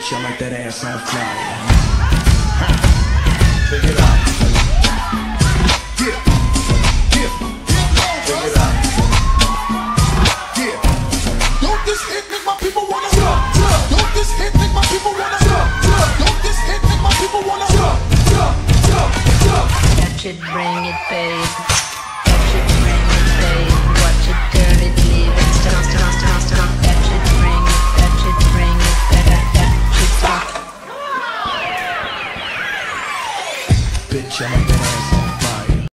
you like that ass on fire. Check it out. Yeah. Yeah. Check it out. Yeah. Don't this hit make my people wanna jump, jump. Don't this hit make my people wanna jump, jump. Don't this hit make my people wanna jump, jump, jump, jump. That should bring it, babe.